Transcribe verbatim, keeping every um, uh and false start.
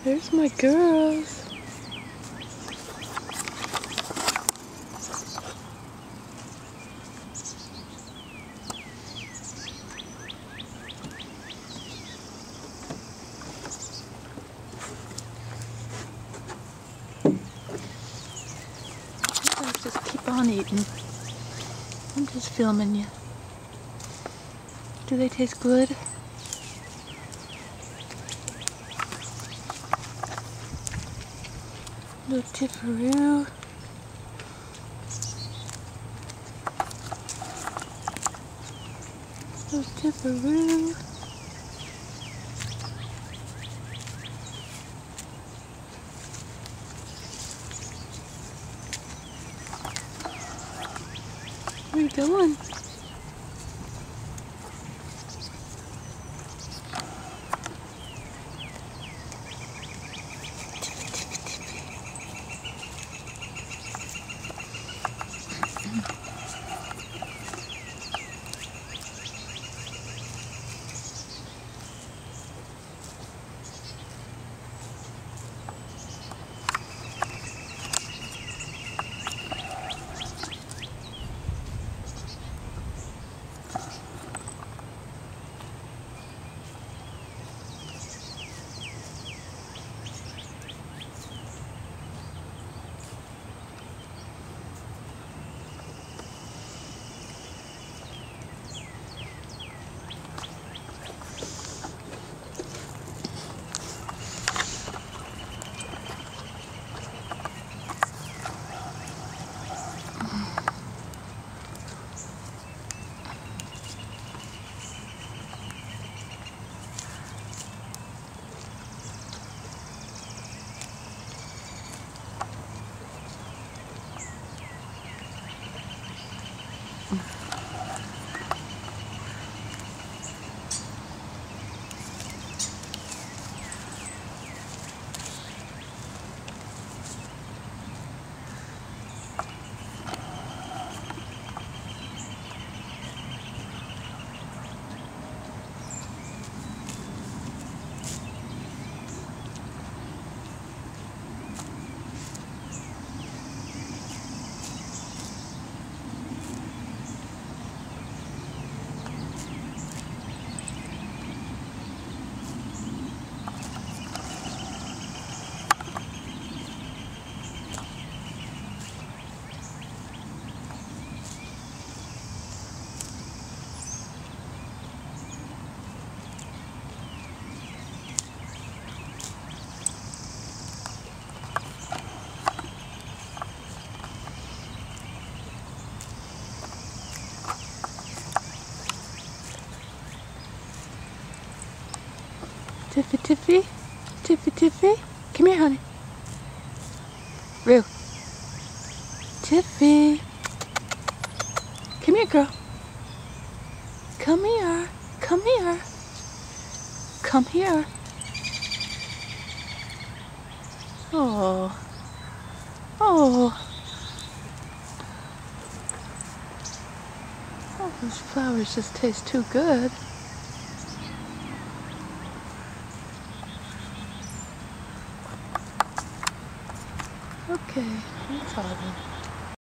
There's my girls. You guys just keep on eating. I'm just filming you. Do they taste good? Little tipperoo. Little tipperoo. Where are you going? Tiffy, Tiffy, Tiffy, Tiffy, come here, honey. Rue, Tiffy, come here, girl. Come here, come here, come here. Oh, oh, oh, those flowers just taste too good. Okay, that's all then.